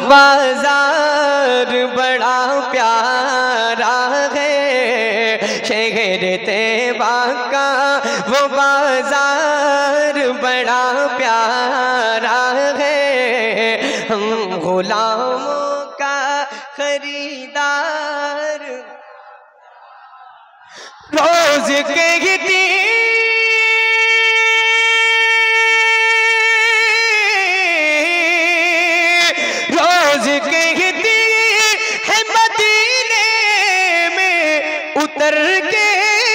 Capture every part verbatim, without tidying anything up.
बाजार बड़ा प्यारा है, शहर तैयबा का वो बाजार बड़ा प्यारा है। हम गुलामों का खरीदार रोज कहती रोज कहती है मदीने में उतर के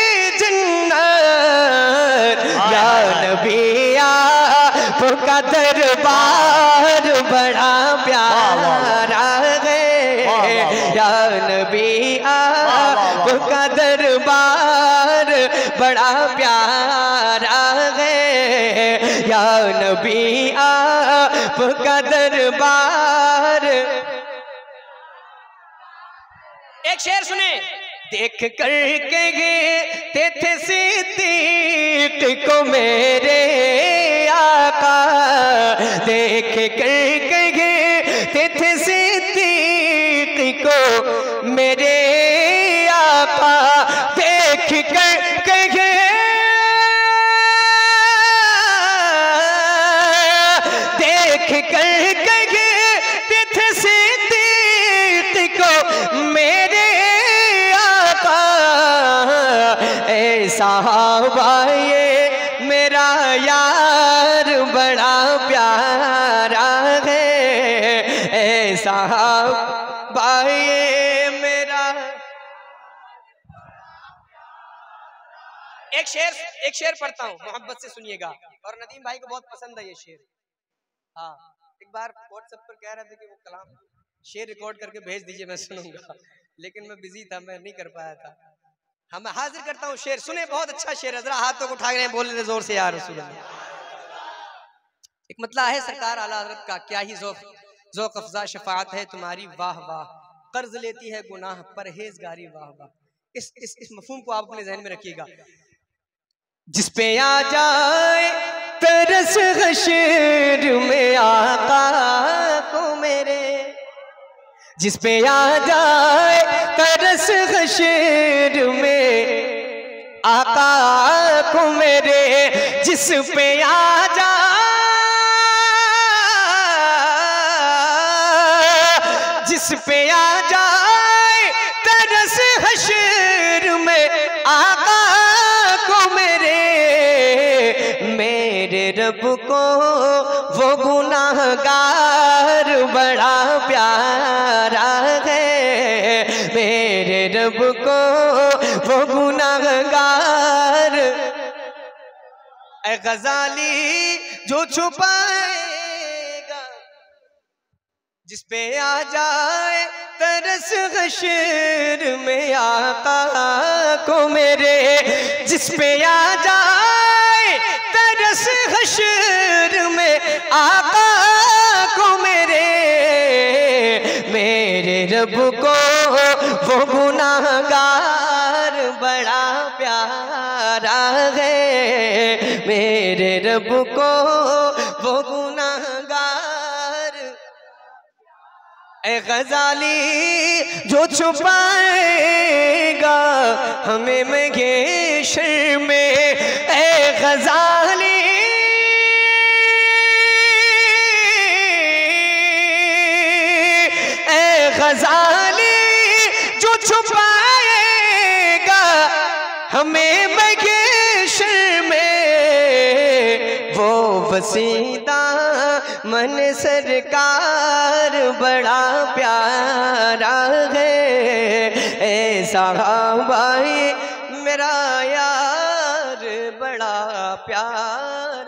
जन्नत, या नबी आपका दरबार बड़ा प्यारा है, या नबी आपका दरबार बड़ा प्यारा है, या नबी आपका दरबार। एक शेर सुने। देख कर के थे सिद्दीक को मेरे आका, देख कर के थे सिद्दीक को मेरे आका, देख कर के देख कर के थे सिद्दीक को मेरे साहबा ये मेरा यार बड़ा प्यारा है, ए साहबा ये मेरा। एक शेर एक शेर पढ़ता हूँ, मोहब्बत से सुनिएगा, और नदीम भाई को बहुत पसंद है ये शेर। हाँ, एक बार व्हाट्सएप पर कह रहे थे कि वो कलाम शेर रिकॉर्ड करके भेज दीजिए, मैं सुनूंगा, लेकिन मैं बिजी था, मैं नहीं कर पाया था। हाँ, मैं हाजिर करता हूँ शेर, सुने, बहुत अच्छा शेर है, जरा हाथों को उठा के बोल रहे जोर से यार रसूल अल्लाह। एक मतला है सरकार आला हज़रत का, क्या ही ज़ौक़ ज़ौक़ अफ़ज़ा शफ़ाअत है तुम्हारी, वाह वाह, कर्ज लेती है गुनाह परहेज़गारी, वाह वाह। इस इस इस मफ़हूम को आप अपने ज़हन में रखिएगा। जिस पे आ जाए तरस हश्र में आका को मेरे, जिस पे आ जाए तरस हश्र में आका को मेरे, जिस पे आ जाए जिस पे आ जाए तरस हश्र में आका को मेरे, मेरे रब को वो गुनाहगार बड़ा प्यारा है, मेरे रब को वो गुनाहगार। ऐ गजाली जो छुपाएगा, जिस पे आ जाए तरस हश्र में आका को मेरे, जिस पे आ जाए तरस हश्र में आका को मेरे, मेरे रब को वो गुनाहगार बड़ा प्यारा है, मेरे रब को वो गुनाहगार। ऐ गजाली जो छुपाएगा हमें महशर में, ऐ गजाली ऐ गजाली जो छुपाएगा हमें महशर में, वो वसीदा मन सरकार बड़ा प्यारा है, ए साहबा मेरा यार बड़ा प्यारा।